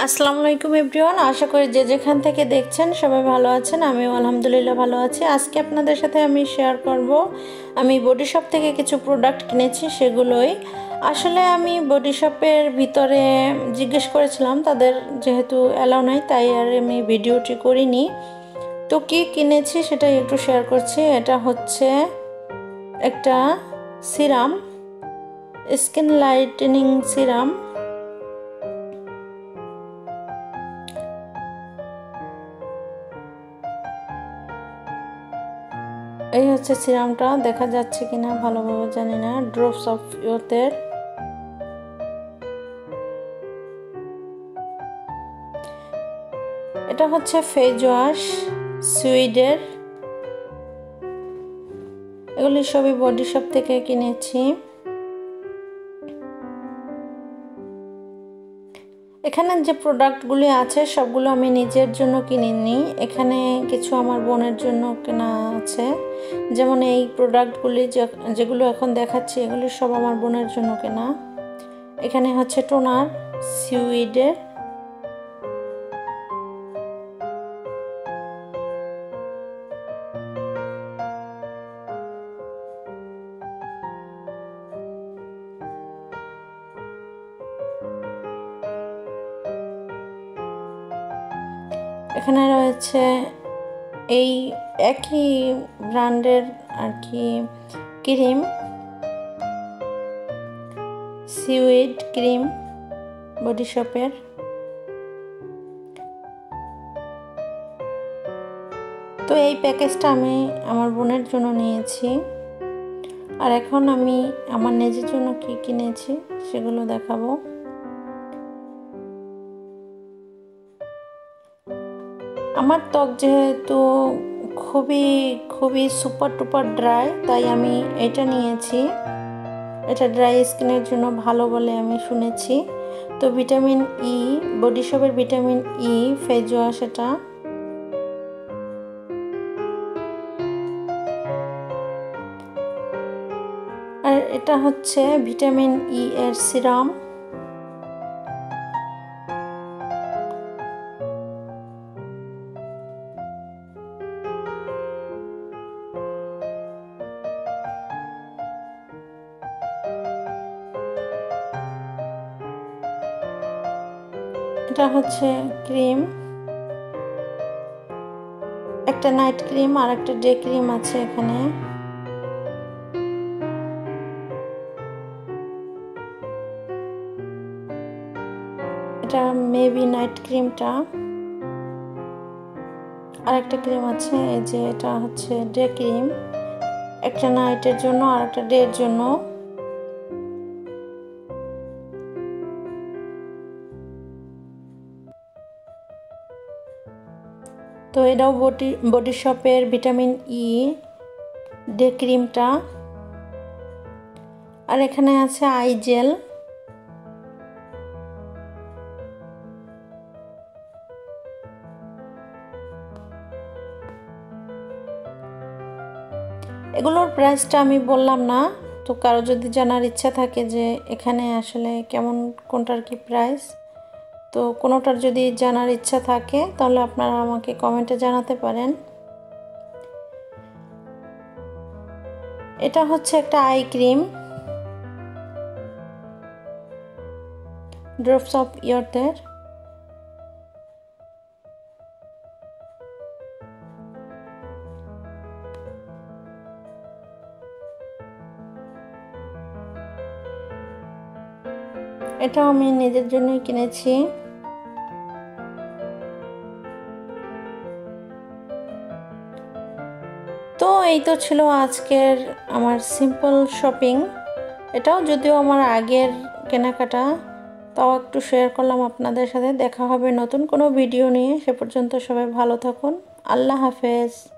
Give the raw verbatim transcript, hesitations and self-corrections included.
আসসালামু আলাইকুম এভরিওয়ান, আশা করি যে যেখান থেকে দেখছেন সবাই ভালো আছেন। আমিও আলহামদুলিল্লাহ ভালো আছি। আজকে আপনাদের সাথে আমি শেয়ার করব আমি বডি শপ থেকে কিছু প্রোডাক্ট কিনেছি, সেগুলোই আসলে আমি বডি শপের ভিতরে জিজ্ঞেস করেছিলাম, তাদের যেহেতু অ্যালাউ নাই তাই আর আমি ভিডিওটি করিনি। তো কি কিনেছি সেটাই একটু শেয়ার করছি। এটা হচ্ছে একটা সিরাম, স্কিন লাইটেনিং সিরাম। এই হচ্ছে সিরামটা, দেখা যাচ্ছে কিনা ভালোভাবে জানি না। ড্রপস অফ ইয়তের। এটা হচ্ছে ফেস ওয়াশ সুইডের। এগুলি সবই বডি শপ থেকে কিনেছি। এখানে যে প্রোডাক্টগুলি আছে সবগুলো আমি নিজের জন্য কিনিনি, এখানে কিছু আমার বোনের জন্য কেনা আছে। যেমন এই প্রোডাক্টগুলি যেগুলো এখন দেখাচ্ছি এগুলি সব আমার বোনের জন্য কেনা। এখানে হচ্ছে টোনার সুইডের, এখানে রয়েছে এই একই ব্র্যান্ডের আর কি ক্রিম, সুইড ক্রিম বডি শপের। তো এই প্যাকেজটা আমি আমার বোনের জন্য নিয়েছি। আর এখন আমি আমার নিজের জন্য কি কিনেছি সেগুলো দেখাবো। আমার ত্বক যেহেতু খুবই খুবই সুপার টুপার ড্রাই, তাই আমি এটা নিয়েছি। এটা ড্রাই স্কিনের জন্য ভালো বলে আমি শুনেছি। তো ভিটামিন ই, বডি শপের ভিটামিন ই ফেস ওয়াশ এটা। আর এটা হচ্ছে ভিটামিন ই এর সিরাম। এটা হচ্ছে ক্রিম, একটা নাইট ক্রিম আর একটা ডে ক্রিম আছে এখানে। এটা মেবি নাইট ক্রিমটা। আর একটা ক্রিম আছে, এই যে এটা হচ্ছে ডে ক্রিম, একটা নাইটের জন্য আর একটা ডে এর জন্য। তো এটাও বডি বডি শপের ভিটামিন ই ডে ক্রিমটা। আর এখানে আছে আই জেল। এগুলোর প্রাইসটা আমি বললাম না, তো কারো যদি জানার ইচ্ছা থাকে যে এখানে আসলে কেমন কোনটার কি প্রাইস, তো কোনোটার যদি জানার ইচ্ছা থাকে তাহলে আপনারা আমাকে কমেন্টে জানাতে পারেন। এটা হচ্ছে একটা আই ক্রিম, ড্রপস অফ ইয়র্থের। এটা আমি নিজের জন্যই কিনেছি। তো এই তো ছিল আজকের আমার সিম্পল শপিং। এটাও যদিও আমার আগের কেনাকাটা, তাও একটু শেয়ার করলাম আপনাদের সাথে। দেখা হবে নতুন কোনো ভিডিও নিয়ে, সে পর্যন্ত সবাই ভালো থাকুন। আল্লাহ হাফেজ।